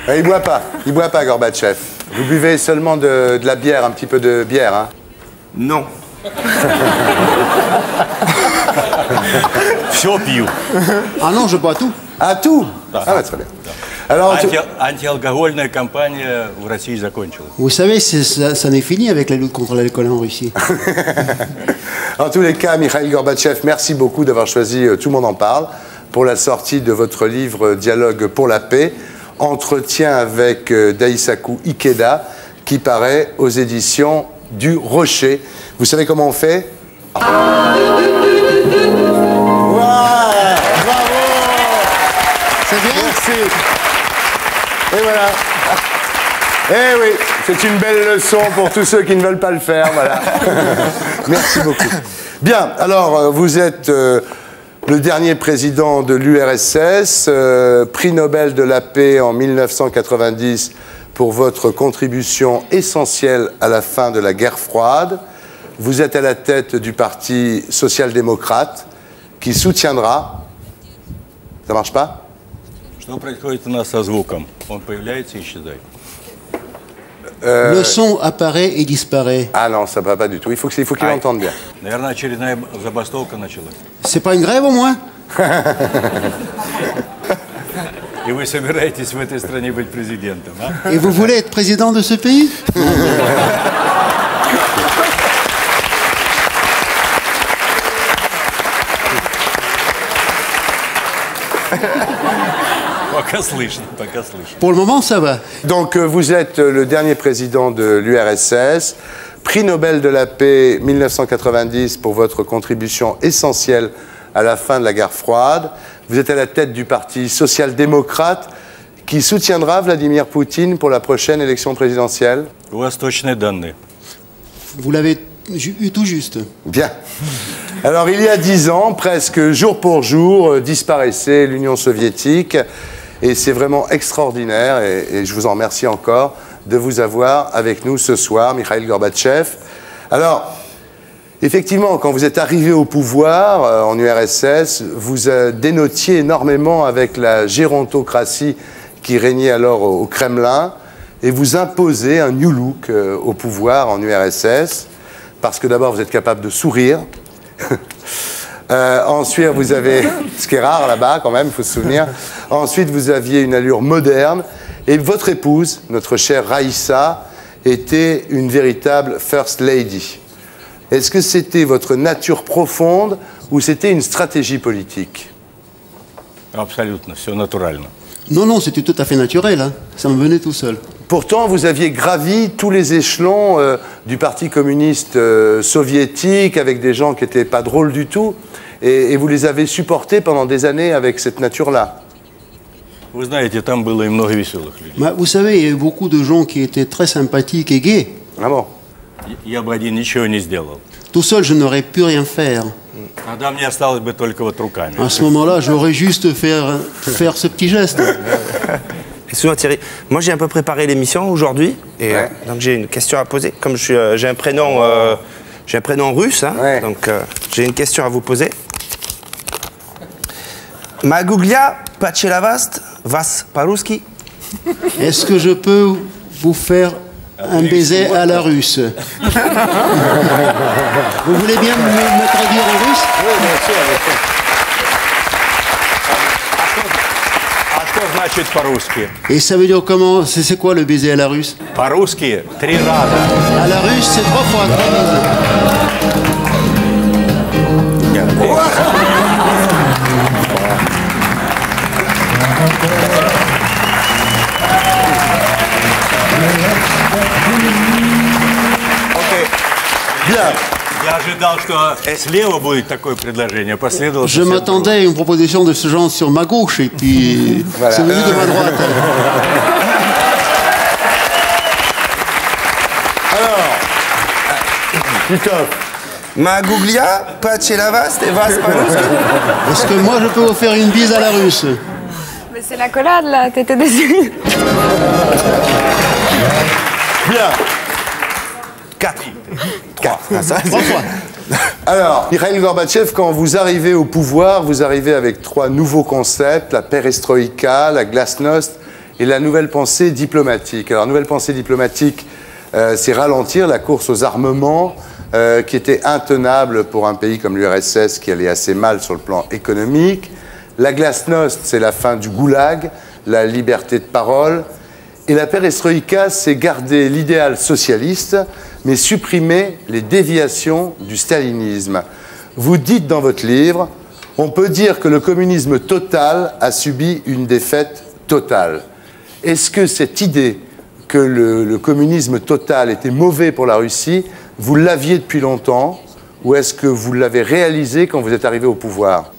Il boit pas, Gorbatchev. Vous buvez seulement de la bière, un petit peu de bière, hein? Non. Все пью. Ah non, je bois tout. Ah, tout? Ah, bah, très bien. Alors, Антиалкогольная кампания в России закончилась. Vous savez, ça n'est fini avec la lutte contre l'alcool en Russie. en tous les cas, Mikhail Gorbatchev, merci beaucoup d'avoir choisi Tout le monde en parle pour la sortie de votre livre Dialogue pour la paix, entretien avec Daisaku Ikeda, qui paraît aux éditions du Rocher. Vous savez comment on fait? Ouais, bravo! C'est bien? Merci. Et voilà. Eh oui, c'est une belle leçon pour tous ceux qui ne veulent pas le faire, voilà. Merci beaucoup. Bien, alors vous êtes le dernier président de l'URSS, prix Nobel de la paix en 1990 pour votre contribution essentielle à la fin de la guerre froide. Vous êtes à la tête du Parti social-démocrate qui soutiendra... Ça marche pas? Что происходит у нас со звуком? Он появляется и исчезает. Le son apparaît et disparaît. Ah non, ça va pas du tout. Il faut qu'il entende bien. Наверное, очередная забастовка началась. C'est pas une grève au moins? И вы собираетесь в этой стране быть президентом, а? Et vous voulez être président de ce pays? Пока слышно, пока слышно. Pour le moment, ça va. Donc vous êtes le dernier président de l'URSS, prix Nobel de la paix 1990 pour votre contribution essentielle à la fin de la guerre froide. Vous êtes à la tête du Parti social-démocrate qui soutiendra Vladimir Poutine pour la prochaine élection présidentielle. У вас точные данные. Vous l'avez eu tout juste. Bien. Alors il y a 10 ans, presque jour pour jour, disparaissait l'Union soviétique. Et c'est vraiment extraordinaire, et je vous en remercie encore, de vous avoir avec nous ce soir, Mikhail Gorbatchev. Alors, effectivement, quand vous êtes arrivé au pouvoir en URSS, vous dénotiez énormément avec la gérontocratie qui régnait alors au Kremlin, et vous imposez un new look au pouvoir en URSS, parce que d'abord vous êtes capable de sourire. Ensuite, vous avez, ce qui est rare là-bas quand même, il faut se souvenir. Ensuite, vous aviez une allure moderne. Et votre épouse, notre chère Raïssa, était une véritable First Lady. Est-ce que c'était votre nature profonde ou c'était une stratégie politique? Абсолютно, все натурально. Non, non, c'était tout à fait naturel. Hein. Ça me venait tout seul. Pourtant, vous aviez gravi tous les échelons du Parti communiste soviétique avec des gens qui n'étaient pas drôles du tout. Et vous les avez supportés pendant des années avec cette nature-là. Вы знаете, там было и много веселых людей. Mais vous savez, il y a eu beaucoup de gens qui étaient très sympathiques et gays. Ah bon? Я бы один ничего не сделал. Tout seul, je n'aurais pu rien faire. Тогда мне осталось бы только вот руками. À ce moment-là, j'aurais juste faire ce petit geste. Excuse-moi Thierry, moi j'ai un peu préparé l'émission aujourd'hui, et donc j'ai une question à poser. Comme j'ai un prénom russe, hein, donc j'ai une question à vous poser. Maguglia Pachelavast Vas Parouski. Est-ce que je peux vous faire un baiser à la russe? Vous voulez bien me traduire en russe? Oui, bien sûr, bien sûr. А что значит по-русски? Et ça veut dire comment? C'est quoi le baiser à la russe? По-русски 3 раза. À la russe, c'est 3 fois, 3 baises. Bien. Я ожидал, что слева будет такое предложение, последовало. Je m'attendais à une proposition de ce genre sur ma gauche, et puis Voilà. c'est venu de ma droite. Alors, Christophe. Maguglia Pachelavast et Vas Parouski. Est-ce que moi je peux vous faire une bise à la russe? Mais c'est l'accolade là, t'étais déçu. Bien. 4. 3. Ah, ça, 3 fois. Alors, Mikhail Gorbatchev, quand vous arrivez au pouvoir, vous arrivez avec 3 nouveaux concepts, la perestroïka, la glasnost et la nouvelle pensée diplomatique. Alors, nouvelle pensée diplomatique, c'est ralentir la course aux armements qui était intenable pour un pays comme l'URSS qui allait assez mal sur le plan économique. La glasnost, c'est la fin du goulag, la liberté de parole. Et la perestroïka, c'est garder l'idéal socialiste, mais supprimer les déviations du stalinisme. Vous dites dans votre livre, on peut dire que le communisme total a subi une défaite totale. Est-ce que cette idée que le communisme total était mauvais pour la Russie, vous l'aviez depuis longtemps, ou est-ce que vous l'avez réalisé quand vous êtes arrivé au pouvoir?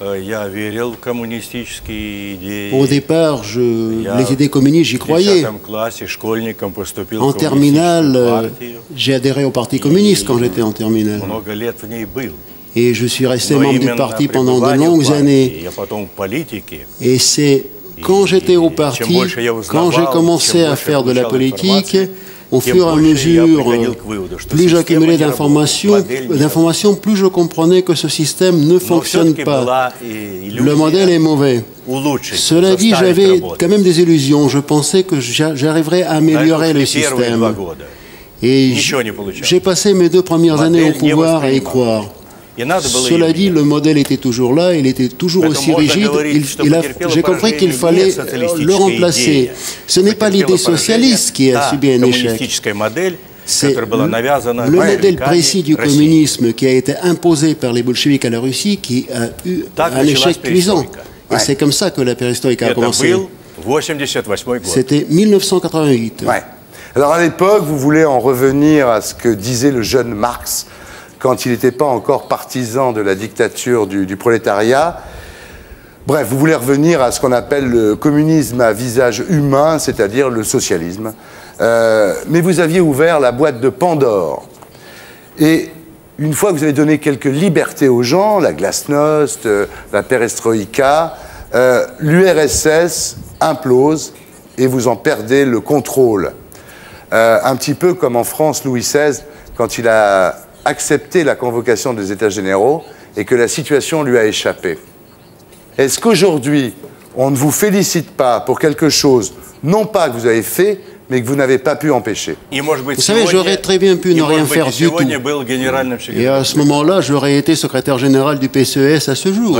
Au départ, les idées communistes, j'y croyais. En terminale, j'ai adhéré au Parti communiste quand j'étais en terminale. Et je suis resté membre du parti pendant de longues années. Et c'est quand j'étais au parti, quand j'ai commencé à faire de la politique, au fur et à mesure, plus j'accumulais d'informations, plus je comprenais que ce système ne fonctionne pas. Le modèle est mauvais. Cela dit, j'avais quand même des illusions. Je pensais que j'arriverais à améliorer le système. Et j'ai passé mes 2 premières années au pouvoir à y croire. Cela dit, le modèle était toujours là, il était toujours aussi rigide. J'ai compris qu'il fallait le remplacer. Ce n'est pas l'idée socialiste qui a subi un échec. C'est le modèle précis du communisme qui a été imposé par les bolcheviks à la Russie qui a eu un échec cuisant. Et c'est comme ça que la perestroïka a commencé. C'était 1988. Ouais. Alors à l'époque, vous voulez en revenir à ce que disait le jeune Marx quand il n'était pas encore partisan de la dictature du prolétariat. Bref, vous voulez revenir à ce qu'on appelle le communisme à visage humain, c'est-à-dire le socialisme. Mais vous aviez ouvert la boîte de Pandore. Et une fois que vous avez donné quelques libertés aux gens, la glasnost, la perestroïka, l'URSS implose et vous en perdez le contrôle. Un petit peu comme en France, Louis XVI, quand il a accepté la convocation des États généraux et que la situation lui a échappé. Est-ce qu'aujourd'hui, on ne vous félicite pas pour quelque chose, non pas que vous avez fait, mais que vous n'avez pas pu empêcher? Vous savez, j'aurais très bien pu ne rien faire du tout. Et à ce moment-là, j'aurais été secrétaire général du PCS à ce jour.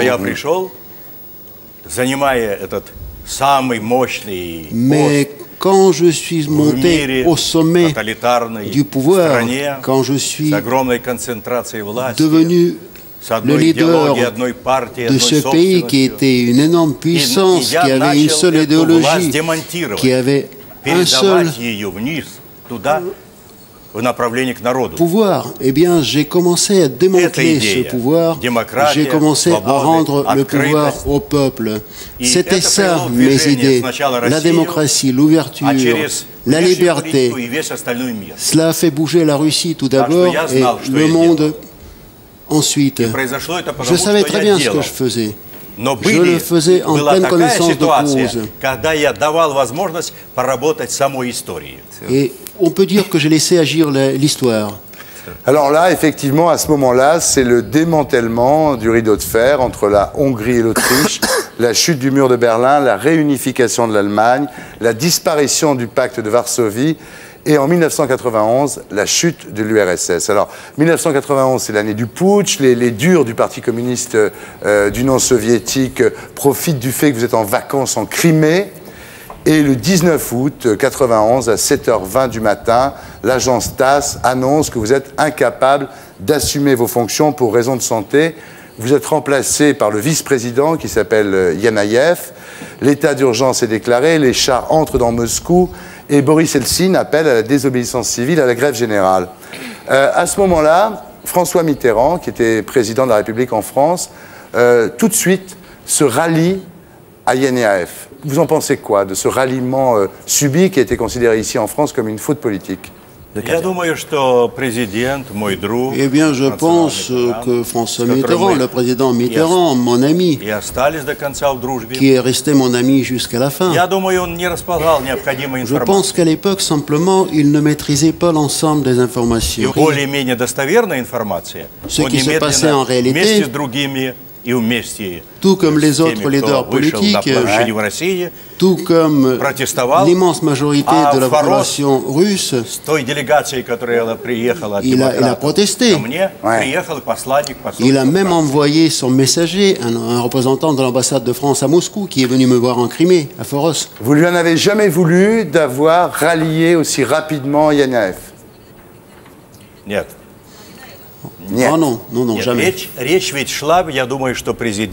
Mais quand je suis monté au sommet du pouvoir, quand je suis devenu le leader de ce pays qui était une énorme puissance, qui avait une seule idéologie, qui avait un seul pouvoir, eh bien, j'ai commencé à démanteler ce pouvoir, j'ai commencé à rendre le pouvoir au peuple. C'était ça, mes idées. La démocratie, l'ouverture, la liberté. Cela a fait bouger la Russie tout d'abord et le monde ensuite. Je savais très bien ce que je faisais. Je le faisais en pleine connaissance de cause. Et on peut dire que j'ai laissé agir l'histoire. Alors là, effectivement, à ce moment-là, c'est le démantèlement du rideau de fer entre la Hongrie et l'Autriche, la chute du mur de Berlin, la réunification de l'Allemagne, la disparition du pacte de Varsovie et en 1991, la chute de l'URSS. Alors, 1991, c'est l'année du putsch. Les durs du Parti communiste d'Union soviétique profitent du fait que vous êtes en vacances en Crimée. Et le 19 août 1991, à 7h20 du matin, l'agence TASS annonce que vous êtes incapable d'assumer vos fonctions pour raison de santé. Vous êtes remplacé par le vice-président qui s'appelle Yanayev. L'état d'urgence est déclaré, les chars entrent dans Moscou et Boris Eltsine appelle à la désobéissance civile, à la grève générale. À ce moment-là, François Mitterrand, qui était président de la République en France, tout de suite se rallie à Yanayev. Vous en pensez quoi de ce ralliement subi qui a été considéré ici en France comme une faute politique? Eh bien, je pense que François Mitterrand, le président Mitterrand, mon ami, qui est resté mon ami jusqu'à la fin, je pense qu'à l'époque, simplement, il ne maîtrisait pas l'ensemble des informations. Ce qui se passait en réalité, tout comme les autres leaders politiques, tout comme l'immense majorité de la population russe, il a protesté. Il a même envoyé son messager, un représentant de l'ambassade de France à Moscou, qui est venu me voir en Crimée, à Foros. Vous lui en avez jamais voulu d'avoir rallié aussi rapidement Yanaev? Нет. Нет. Non, jamais. Речь ведь шла, я думаю, что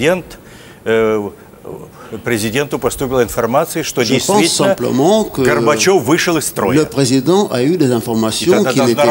президенту поступила информация, что действительно Горбачев вышел из строя. Le président a eu des informations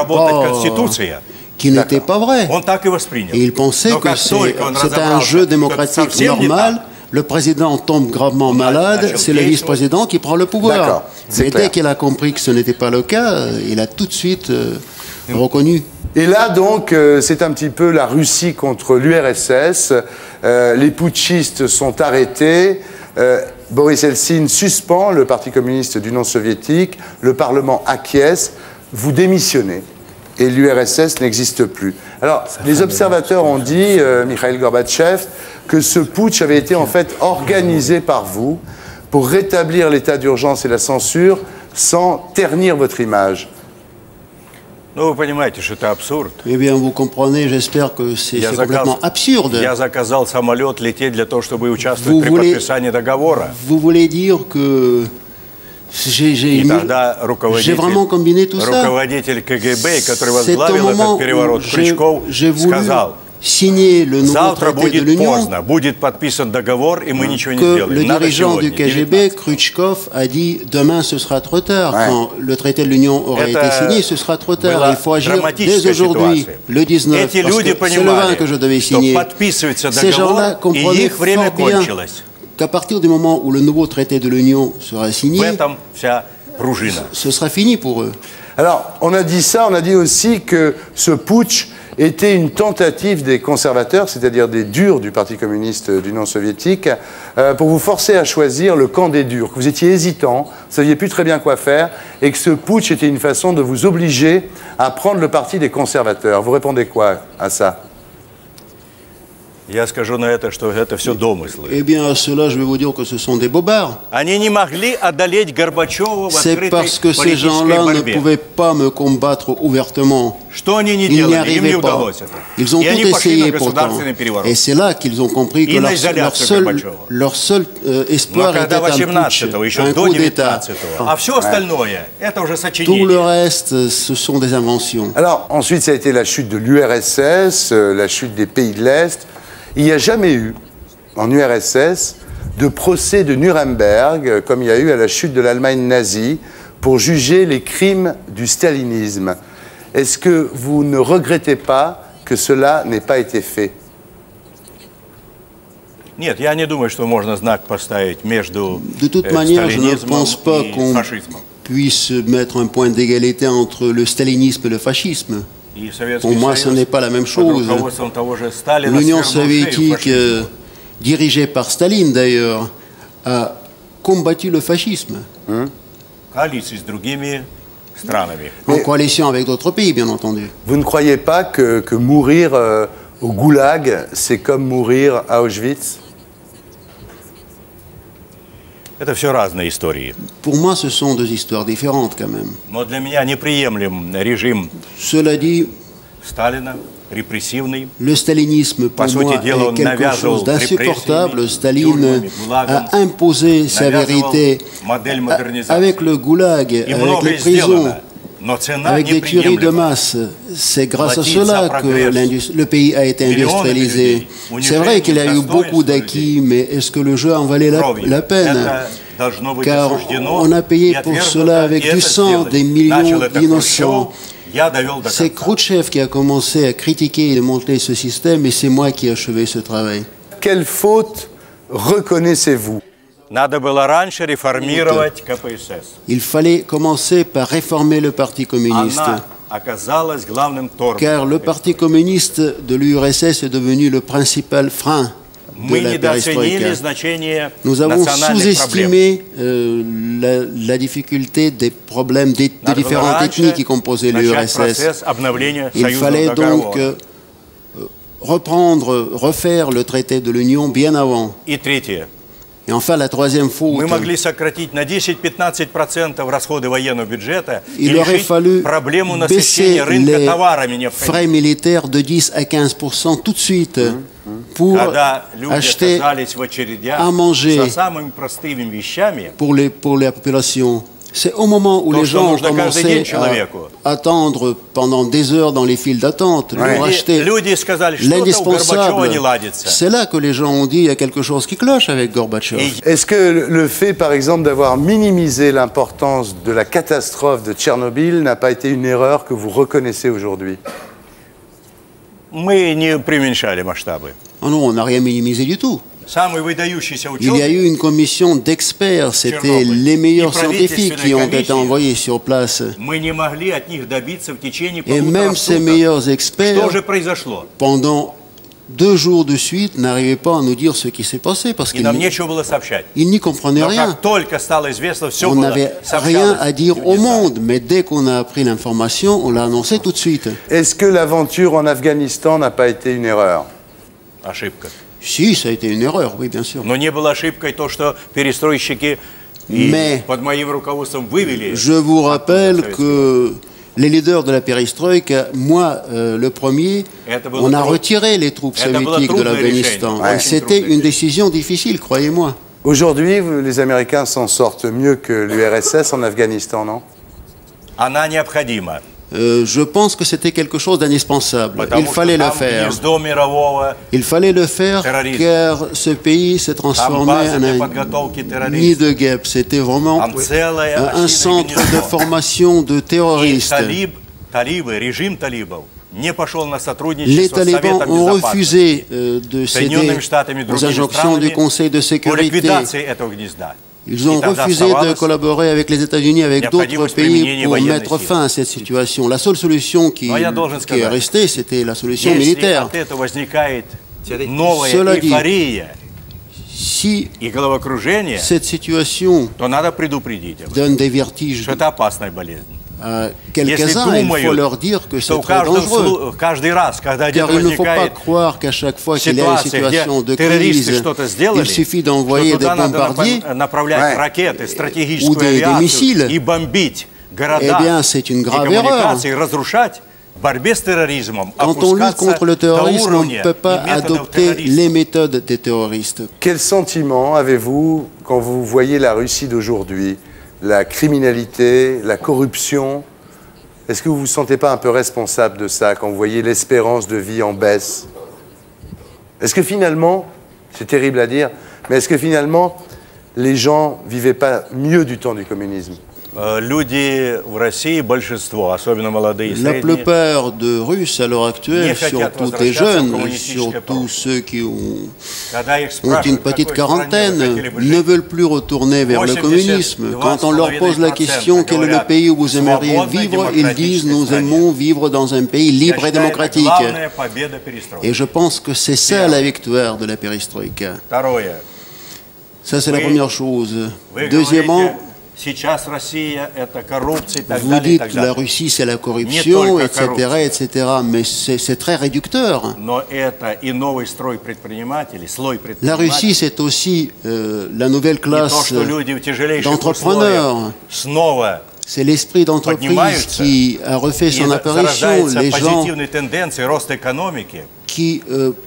qui n'étaient pas vraies. Он так и воспринял. Il pensait que c'était un jeu démocratique normal. Le président tombe gravement malade, c'est le vice-président qui prend le pouvoir. Mais dès qu'il a compris que ce n'était pas le cas, il a tout de suite reconnu. Et là, donc, c'est un petit peu la Russie contre l'URSS. Les putschistes sont arrêtés. Boris Eltsine suspend le Parti communiste d'Union soviétique. Le Parlement acquiesce. Vous démissionnez. Et l'URSS n'existe plus. Alors, les observateurs ont dit, Mikhail Gorbatchev, que ce putsch avait été en fait organisé par vous pour rétablir l'état d'urgence et la censure sans ternir votre image. Ну, вы понимаете, что это абсурд. Eh bien, vous comprenez, j'espère que c'est complètement absurde. Я заказал самолет лететь для того, чтобы участвовать при подписании договора. Vous voulez dire que j'ai vraiment combiné tout ça. Руководитель КГБ, который возглавил этот переворот, Крючков, сказал: signer le nouveau traité de l'Union, que le dirigeant du KGB, Khrouchtchev, a dit demain ce sera trop tard. Quand le traité de l'Union aura été signé, ce sera trop tard. Il faut agir dès aujourd'hui, le 19, parce que c'est le 20 que je devais signer. Ces gens-là comprenaient fort bien qu'à partir du moment où le nouveau traité de l'Union sera signé, ce sera fini pour eux. Alors, on a dit ça, on a dit aussi que ce putsch était une tentative des conservateurs, c'est-à-dire des durs du Parti communiste d'Union soviétique, pour vous forcer à choisir le camp des durs, que vous étiez hésitant, vous ne saviez plus très bien quoi faire, et que ce putsch était une façon de vous obliger à prendre le parti des conservateurs. Vous répondez quoi à ça? Я скажу на это, что это все домыслы. Eh bien, à cela, je vais vous dire que ce sont des bobards. Они не могли одолеть Горбачева в C'est parce que ces gens-là ne pouvaient pas me combattre ouvertement. Что они не Ils n'y делали, им не arrivaient pas. удалось это. Ils ont И tout они пошли на essayé pourtant. государственный переворот. Et c'est là qu'ils ont compris que И на leur изоляцию seul Но espoir était когда un putsch, 18-го, еще un до coup d'État. 19-го, а все остальное, это уже Tout сочинение. le reste, ce sont des inventions. Alors, ensuite, ça a été la chute de l'URSS, la chute des pays de l'Est. Il n'y a jamais eu, en URSS, de procès de Nuremberg, comme il y a eu à la chute de l'Allemagne nazie, pour juger les crimes du stalinisme. Est-ce que vous ne regrettez pas que cela n'ait pas été fait? Нет, я не думаю, что можно знак поставить между сталинизмом и фашизмом. Puisse mettre un point d'égalité entre le stalinisme et le fascisme. Pour moi, ce n'est pas la même chose. L'Union soviétique, dirigée par Staline d'ailleurs, a combattu le fascisme. En coalition avec d'autres pays, bien entendu. Vous ne croyez pas que mourir au goulag, c'est comme mourir à Auschwitz? Это все разные истории. Pour moi, ce sont deux histoires différentes quand même. Но для меня неприемлем режим Cela dit, Сталина, репрессивный. le stalinisme, pour moi, est quelque chose d'insupportable. Staline a imposé sa vérité avec le goulag, avec les prisons, avec des tueries de masse. C'est grâce à cela que le pays a été industrialisé. C'est vrai qu'il y a eu beaucoup d'acquis, mais est-ce que le jeu en valait la peine? Car on a payé pour cela avec du sang des millions d'innocents. C'est Khrouchtchev qui a commencé à critiquer et démonter ce système, et c'est moi qui ai achevé ce travail. Quelle faute reconnaissez-vous? Il fallait commencer par réformer le Parti communiste. Car le Parti communiste de l'URSS est devenu le principal frein de la perestroïka. Nous avons sous-estimé la difficulté des problèmes des différentes ethnies qui composaient l'URSS. Il fallait donc refaire le traité de l'Union bien avant. И третье. Et enfin, la troisième faute, Мы могли сократить на 10-15% расходы военного бюджета и il aurait решить fallu проблему baisser насыщения рынка les товарами frais необходимыми. militaires de 10 à 15% tout de suite pour Когда люди acheter оказались в очередях à manger за самыми простыми вещами, pour la population. C'est au moment où То, les что gens ont нужно каждый commencé день человеку. à attendre pendant des heures dans les files d'attente pour acheter люди сказали, что-то у Горбачева не l'indispensable. ладится. C'est là que les gens ont dit il y a quelque chose qui cloche avec Gorbatchev. Est-ce que le fait, par exemple, d'avoir minimisé l'importance de la catastrophe de Tchernobyl n'a pas été une erreur que vous reconnaissez aujourd'hui? Мы не преуменьшали масштабы. Oh non, on n'a rien minimisé du tout. Самый выдающийся Il y a ученый, eu une commission d'experts, c'était les meilleurs scientifiques qui ont été envoyés sur place. мы не могли от них добиться в течение Et полутора même ces суток. meilleurs Что experts, же произошло? pendant 2 jours de suite, n'arrivaient pas à nous dire ce qui s'est passé parce И qu'ils нам нечего было сообщать. n'y comprenaient Но rien. как только стало известно, все On было n'avait rien à сообщалось. dire Люди au знали. monde, mais dès qu'on a appris l'information, on l'a annoncé tout de suite. Est-ce que l'aventure en Afghanistan n'a pas été une erreur? Ошибка. Si, ça a été une erreur, oui, bien sûr. Но не было ошибкой то, что перестройщики Mais под моим руководством вывели. je vous rappelle que les leaders de la perestroïka, moi le premier, on a retiré les troupes soviétiques de l'Afghanistan. Et c'était une décision difficile, croyez-moi. Aujourd'hui, les Américains s'en sortent mieux que l'URSS en Afghanistan, non? Она необходима. Je pense que c'était quelque chose d'indispensable. Il Потому что fallait le там faire. гнездо мирового, Il fallait le faire car ce pays s'est там transformé база en для un подготовки nid террористов. de guêpes. C'était vraiment Там целое un осиное centre de гнездо. formation de И terroristes. талибы, режим талибов не пошел на Les сотрудничество с talibans Советом ont Безопасности refusé de Соединенными céder Штатами и aux другими injonctions du странами Conseil de по sécurité. ликвидации этого гнезда. Ils ont И тогда refusé de оставалось collaborer avec les États-Unis, avec d'autres необходимость pays применения pour военной mettre силы. fin à cette situation. La seule solution qui Но я должен est сказать, restée, c'était la solution Если militaire. от этого возникает новая Cela dit, эйфория Si и головокружение, cette situation то надо предупредить об этом, donne des vertiges что это опасная болезнь. à Если quelques-uns, il faut думают, leur dire que что c'est très dangereux. каждый раз, когда где-то Car il ne faut pas возникает croire qu'à chaque fois qu'il y a une ситуация, где situation de террористы crise, что-то сделали, il suffit что d'envoyer des туда надо bombardiers. направлять ракеты, стратегическую ou des авиацию missiles. и бомбить города Eh bien, c'est une и grave коммуникации, разрушать. В борьбе с терроризмом Quand on lutte опускаться contre le до terrorisme, on ne уровня peut pas и методов adopter террористов. les méthodes des terroristes. Quel sentiment avez-vous quand vous voyez la Russie d'aujourd'hui? La criminalité, la corruption? Est-ce que vous ne vous sentez pas un peu responsable de ça quand vous voyez l'espérance de vie en baisse? Est-ce que finalement, c'est terrible à dire, mais est-ce que finalement, les gens ne vivaient pas mieux du temps du communisme? Люди в России, большинство, особенно молодые и La средние, plupart de Russes à l'heure actuelle, Не хотят surtout des возвращаться в jeunes, коммунистическое surtout прошлое. ceux qui ont когда их une спрашивают, в petite какой стране вы quarantaine, хотели бы ne жить, veulent plus retourner vers le 82,5% communisme. Quand on leur pose la question quel est le pays où vous aimeriez vivre, ils disent nous aimons vivre dans un pays я libre et считаю, это démocratique. главная победа перестройки. Et je pense que c'est ça la victoire de la perestroïka. Второе. Ça, c'est la première chose. Вы Deuxièmement, говорите, сейчас Россия это коррупция и так vous далее, и dites так que la далее. Russie, c'est la Не corruption, только etc., коррупция. etc., mais c'est très réducteur. Но это и новый строй предпринимателей, слой La Russie, предпринимателей. c'est aussi la nouvelle И то, classe что люди в тяжелейших d'entrepreneurs. условиях снова C'est l'esprit d'entreprise поднимаются, qui a refait и son apparition. зарождается Les gens позитивные тенденции роста экономики qui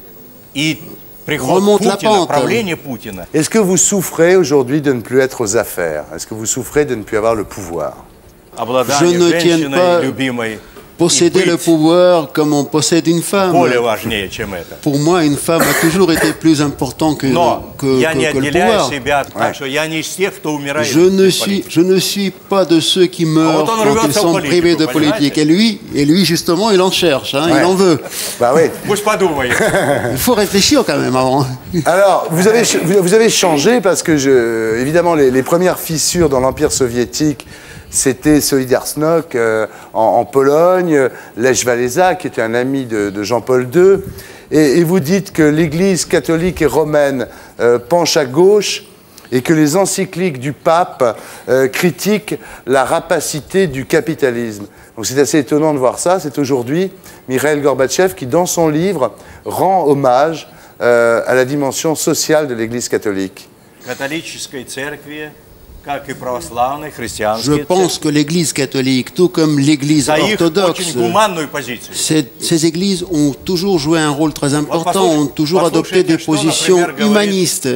и приход remontent la Путина, pente. правление Путина. Est-ce que vous souffrez aujourd'hui de ne plus être aux affaires? Est-ce que vous souffrez de ne plus avoir le pouvoir? Обладание ne tienne женщиной, pas любимой, posséder и le быть pouvoir comme on possède une femme. более важнее, чем это. Pour moi, une femme a toujours été plus important que, Но я не que le отделяю pouvoir. себя, так что я не из тех, кто умирает. Je ne suis pas de ceux qui meurent вот он quand рвется ils в sont политику, privés de понимаете? politique. Et lui justement, il en cherche, hein, Ouais. il en veut. Bah oui. Пусть подумает. Il faut réfléchir quand même avant. Alors, vous avez changé parce que, évidemment, les premières fissures dans l'Empire soviétique, c'était Solidarność en Pologne, Lech Walesa, qui était un ami de Jean-Paul II. Et vous dites que l'Église catholique et romaine penche à gauche et que les encycliques du pape critiquent la rapacité du capitalisme. Donc c'est assez étonnant de voir ça. C'est aujourd'hui Mikhaïl Gorbatchev qui, dans son livre, rend hommage à la dimension sociale de l'Église catholique. Je pense que l'Église catholique, tout comme l'Église orthodoxe, ces églises ont toujours joué un rôle très important, ont toujours adopté des positions humanistes.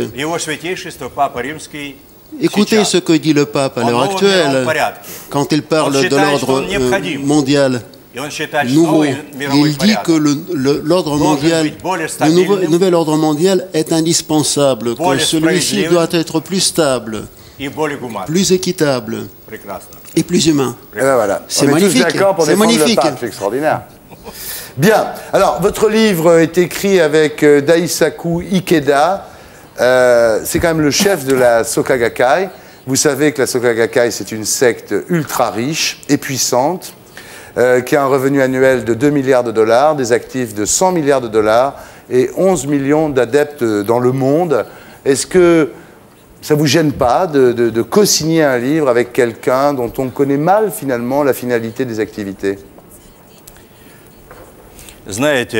Écoutez ce que dit le pape à l'heure actuelle, quand il parle de l'ordre mondial nouveau. Il dit que l'ordre mondial, le nouvel ordre mondial est indispensable, que celui-ci doit être plus stable, plus équitable et plus humain. Ben voilà. C'est magnifique. C'est magnifique. C'est extraordinaire. Bien. Alors, votre livre est écrit avec Daisaku Ikeda. C'est quand même le chef de la Soka Gakkai. Vous savez que la Soka Gakkai, c'est une secte ultra riche et puissante, qui a un revenu annuel de 2 milliards de dollars, des actifs de 100 milliards de dollars et 11 millions d'adeptes dans le monde. Est-ce que ça ne vous gêne pas de co-signer un livre avec quelqu'un dont on connaît mal finalement la finalité des activités? Vous savez,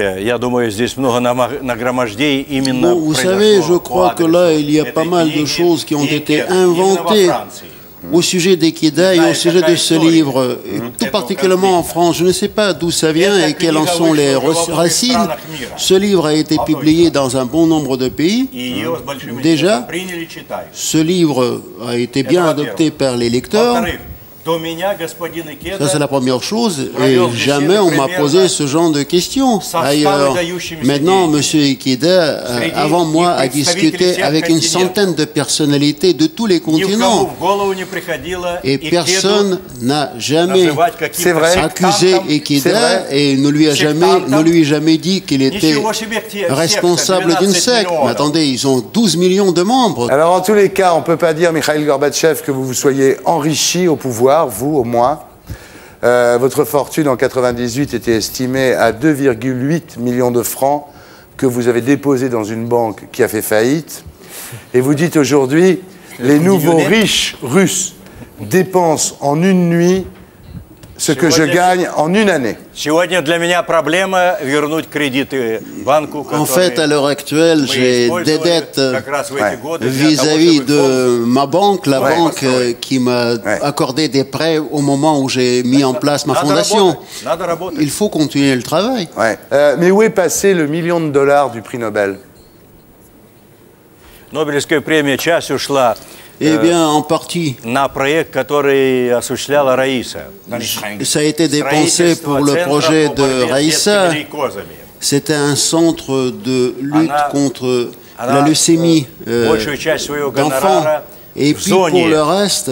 je crois que là, il y a pas mal de choses qui ont été inventées au sujet d'Ikeda et au sujet de ce livre, tout particulièrement en France. Je ne sais pas d'où ça vient et quelles en sont les racines. Ce livre a été publié dans un bon nombre de pays. Déjà, ce livre a été bien adopté par les lecteurs. Ça, c'est la première chose, et jamais on m'a posé ce genre de questions. Ailleurs, maintenant, M. Ikeda, avant moi, a discuté avec une centaine de personnalités de tous les continents. Et personne n'a jamais accusé Ikeda et ne lui a jamais dit qu'il était responsable d'une secte. Mais attendez, ils ont 12 millions de membres. Alors, en tous les cas, on ne peut pas dire, Mikhaïl Gorbatchev, que vous vous soyez enrichi au pouvoir, vous au moins. Votre fortune en 98 était estimée à 2,8 millions de francs que vous avez déposés dans une banque qui a fait faillite. Et vous dites aujourd'hui, les nouveaux riches russes dépensent en une nuit ce que je gagne en une année. En fait, à l'heure actuelle, j'ai des dettes vis-à-vis de ma banque, la banque qui m'a accordé des prêts au moment où j'ai mis en place ma fondation. Il faut continuer le travail. Mais où est passé le million de dollars du prix Nobel? Eh bien, en partie, ça a été dépensé pour le projet de Raïssa. C'était un centre de lutte contre la leucémie d'enfants. Et puis pour le reste,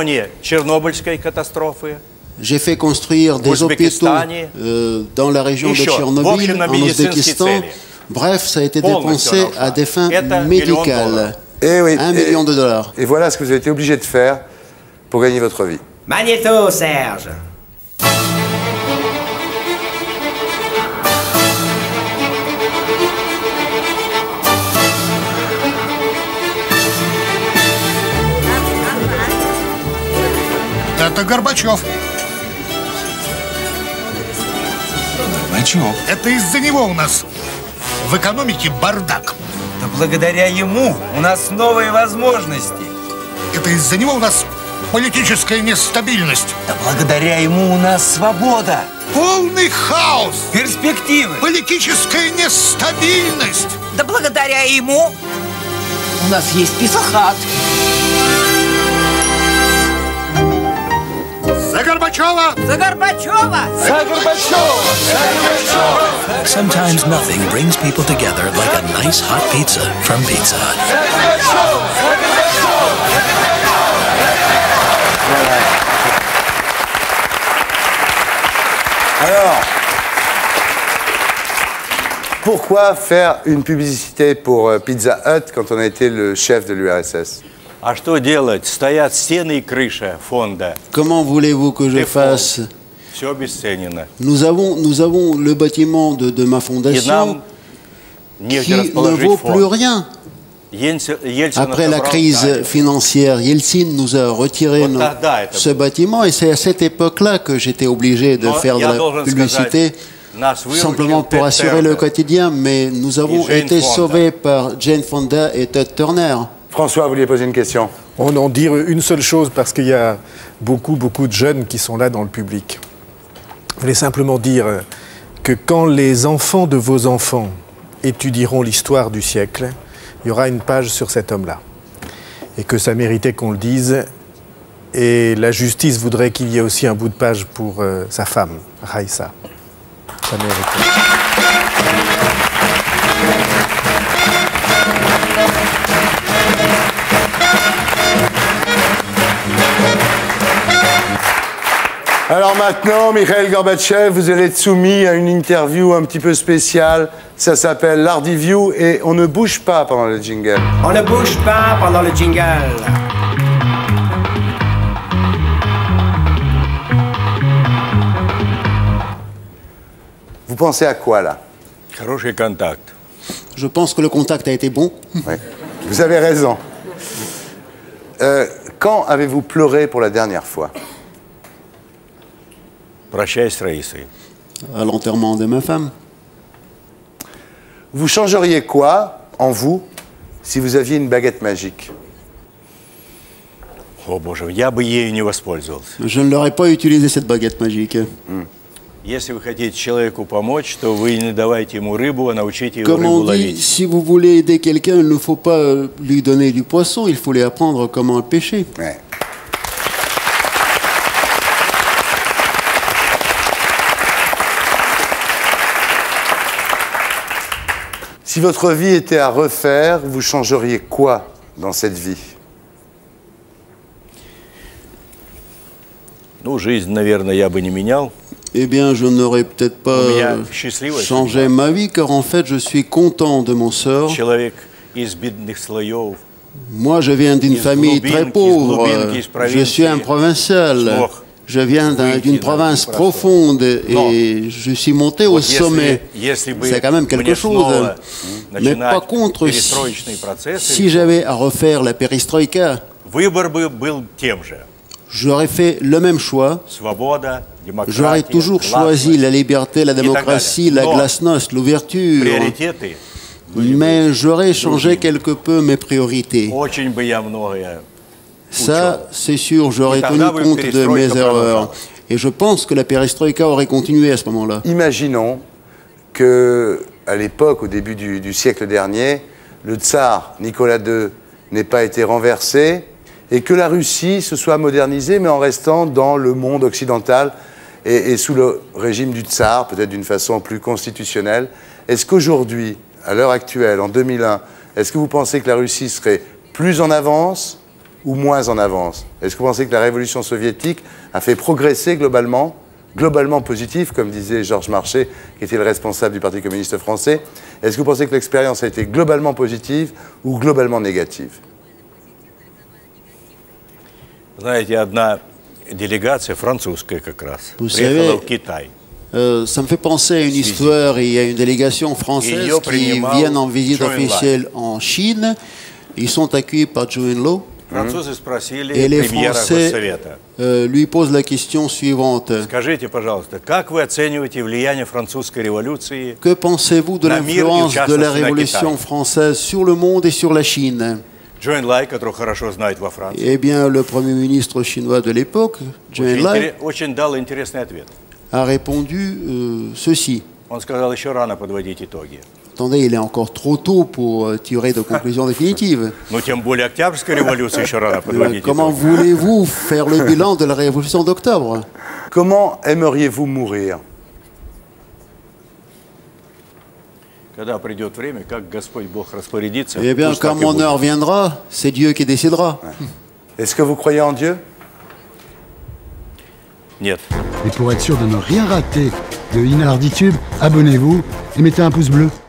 j'ai fait construire des hôpitaux dans la région de Tchernobyl, en Ouzbékistan. Bref, ça a été dépensé à des fins médicales. Et oui, 1 million de dollars. Et voilà ce que vous avez été obligé de faire pour gagner votre vie. Magnéto, Serge. Это Горбачев. Горбачев? Это из-за него у нас в экономике бардак. Да благодаря ему у нас новые возможности. Это из-за него у нас политическая нестабильность. Да благодаря ему у нас свобода. Полный хаос. Перспективы. Политическая нестабильность. Да благодаря ему у нас есть Писахат. За Горбачева! За Горбачева! За Горбачева! Sometimes nothing brings people together like a nice hot pizza from Pizza Hut. Alors, pourquoi faire une publicité pour Pizza Hut quand on a été le chef de l'URSS? Comment voulez-vous que je fasse? Nous avons le bâtiment de ma fondation qui ne vaut plus rien. Après la crise financière, Yeltsin nous a retiré ce bâtiment et c'est à cette époque-là que j'étais obligé de faire de la publicité simplement pour assurer le quotidien, mais nous avons été sauvés par Jane Fonda et Ted Turner. François, vous vouliez poser une question? On en dire une seule chose parce qu'il y a beaucoup de jeunes qui sont là dans le public. Je voulais simplement dire que quand les enfants de vos enfants étudieront l'histoire du siècle, il y aura une page sur cet homme-là. Et que ça méritait qu'on le dise. Et la justice voudrait qu'il y ait aussi un bout de page pour sa femme, Raïssa. Ça méritait. Alors maintenant, Mikhail Gorbatchev, vous allez être soumis à une interview un petit peu spéciale. Ça s'appelle l'Ardiview et on ne bouge pas pendant le jingle. On ne bouge pas pendant le jingle. Vous pensez à quoi là? Хороший контакт. Je pense que le contact a été bon. Oui. Vous avez raison. Quand avez-vous pleuré pour la dernière fois? Прощай с Раисой. À l'enterrement de ma femme. Vous changeriez quoi en vous si vous aviez une baguette magique? О, Боже, я бы ею не воспользовался. Je ne l'aurais pas utilisé cette baguette magique. Если вы хотите человеку помочь, то вы не давайте ему рыбу, а научите его Comme рыбу on dit, ловить. si vous voulez aider quelqu'un, il ne faut pas lui donner du poisson, il faut lui apprendre comment le pêcher. Ouais. Si votre vie était à refaire, vous changeriez quoi dans cette vie? Ну, жизнь, наверное, я бы не менял. Eh bien, je n'aurais peut-être pas changé ma vie, car en fait, je suis content de mon sort. Человек из бедных слоев. Moi, je viens d'une famille très pauvre. Je suis un provincial. Je viens d'une province profonde et je suis monté au sommet. C'est quand même quelque chose. Mais par contre, si j'avais à refaire la perestroïka, j'aurais fait le même choix. J'aurais toujours choisi la liberté, la démocratie, la glasnost, l'ouverture. Mais j'aurais changé quelque peu mes priorités. Ça, c'est sûr, j'aurais tenu compte de mes erreurs. Et je pense que la perestroïka aurait continué à ce moment-là. Imaginons qu'à l'époque, au début du siècle dernier, le tsar Nicolas II n'ait pas été renversé et que la Russie se soit modernisée, mais en restant dans le monde occidental et sous le régime du tsar, peut-être d'une façon plus constitutionnelle. Est-ce qu'aujourd'hui, à l'heure actuelle, en 2001, est-ce que vous pensez que la Russie serait plus en avance ou moins en avance? Est-ce que vous pensez que la révolution soviétique a fait progresser globalement positif, comme disait Georges Marchais, qui était le responsable du Parti communiste français? Est-ce que vous pensez que l'expérience a été globalement positive ou globalement négative? Знаете, одна делегация французская как раз Vous приехала savez, в Китай. Ça me fait penser à une histoire. Il y a une délégation française qui vient en visite officielle en Chine. Ils sont accueillis par Zhou Enlai. Et les Français lui posent la question suivante. Скажите, пожалуйста, как вы оцениваете влияние французской революции? Que pensez-vous de l'influence de la Révolution française sur le monde et sur la Chine? Zhou Enlai, которого хорошо знают во Франции. Eh bien, le Premier ministre chinois de l'époque, Zhou Enlai, очень дал интересный ответ. a répondu ceci. Он сказал, еще рано подводить итоги. Attendez, il est encore trop tôt pour tirer de conclusions définitives. Ну, тем более Октябрьская революция еще рано подводить итоги. Comment voulez-vous faire le bilan de la Révolution d'octobre? Comment aimeriez-vous mourir? Когда придет время, как Господь Бог распорядится. Eh bien, quand mon heure viendra, c'est Dieu qui décidera. Est-ce que vous croyez en Dieu? Нет. Et pour être sûr de ne rien rater de Inarditube, abonnez-vous et mettez un pouce bleu.